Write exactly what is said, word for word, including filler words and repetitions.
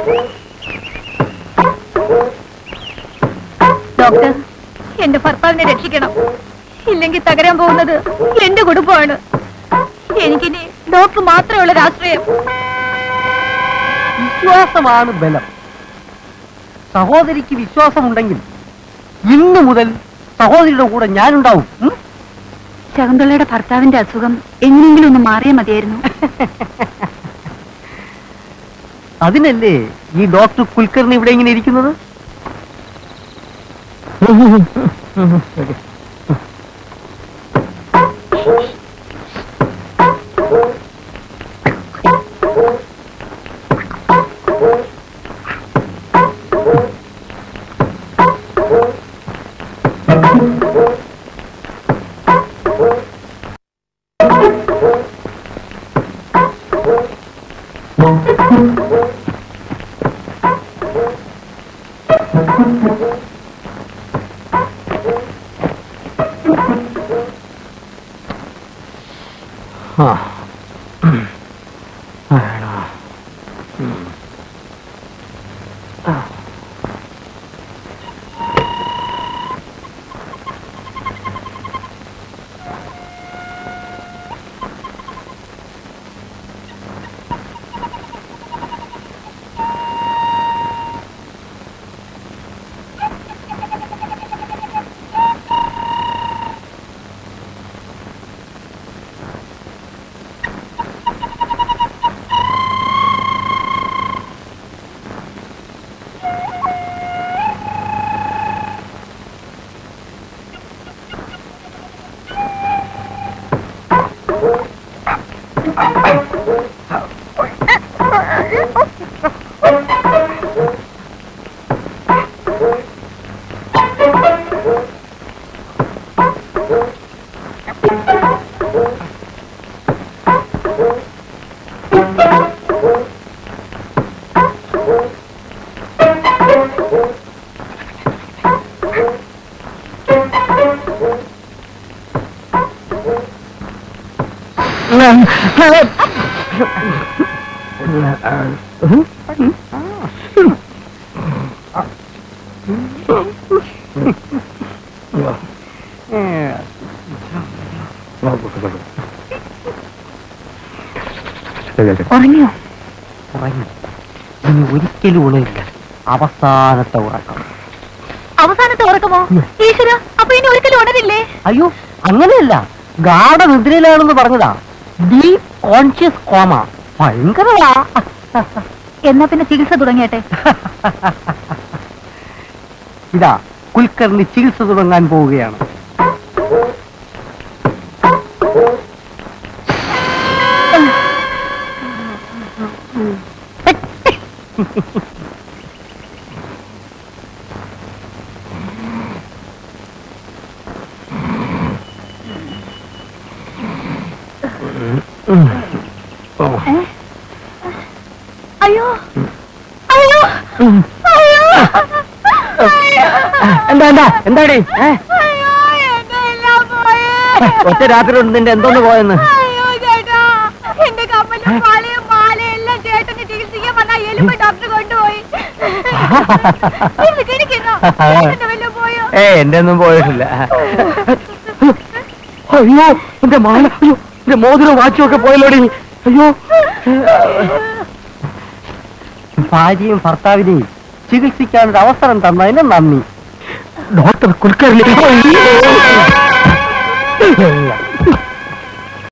Doctor, എന്റെ ഭർത്താവിനെ രക്ഷിക്കണം. ഇല്ലെങ്കിൽ തകരാൻ പോകുന്നത് എന്റെ കുടുംബമാണ്. എനിക്കിനി ഡോക്ടർ മാത്രമേ ഉള്ള രാഷ്ട്രീയം. വിശ്വാസമാണ് ബലം. സഹോദരിക്ക് വിശ്വാസമുണ്ടെങ്കിൽ ഇന്നു മുതൽ സഹോദരിയുടെ കൂടെ ഞാനുണ്ടാവും. ശകുന്തളയുടെ ഭർത്താവിന്റെ അസുഖം എങ്ങനെയെങ്കിലും ഒന്ന് മാറിയാൽ മതിയായിരുന്നു. അതിനല്ലേ ഈ ഡോക്ടർ കുൽക്കർണി ഇവിടെ ഇങ്ങനെ ഇരിക്കുന്നത്? ഉറങ്ങിയോ? ഉറങ്ങി. ഇനി ഒരിക്കലും ഉണരില്ല. അവസാനത്തെ ഉറക്കം. അവസാനത്തെ ഉറക്കമോ? ഈശ്വര, അപ്പൊ ഇനി ഒരിക്കലും ഉണരില്ലേ? അയ്യോ, അങ്ങനെയല്ല. ഗാഢനിദ്രയിലാണെന്ന് പറഞ്ഞതാ. Deep conscious coma. ഭയങ്കരമാ. എന്നാ പിന്നെ ചികിത്സ തുടങ്ങിയട്ടെ. ഇതാ കുൽക്കർണി ചികിത്സ തുടങ്ങാൻ പോവുകയാണ്. അയ്യോ അയ്യോ അയ്യോ എന്താ എന്താ എന്താടി? ഒറ്റ രാത്രി കൊണ്ട് നിന്റെ എന്തോന്ന് പോയെന്ന്? അയ്യോ ചേട്ടാ, എന്റെ കമ്മലും മാലയും മാലയെല്ലാം ചേട്ടന് ചികിത്സിക്കാൻ വന്ന എലുമ്പ് ഡോക്ടർ കൊണ്ടുപോയി. പോയോ? ഏ എന്റെ ഒന്നും പോയിട്ടില്ല. അയ്യോ, എന്റെ മാല, അയ്യോ എന്റെ മോതിരം വാച്ചും ഒക്കെ പോയല്ലോടി. അയ്യോ, ഭാര്യയും ഭർത്താവിനെയും ചികിത്സിക്കാനൊരു അവസരം തന്നതിന് നന്ദി. ഡോക്ടർ കുൽക്കർണി.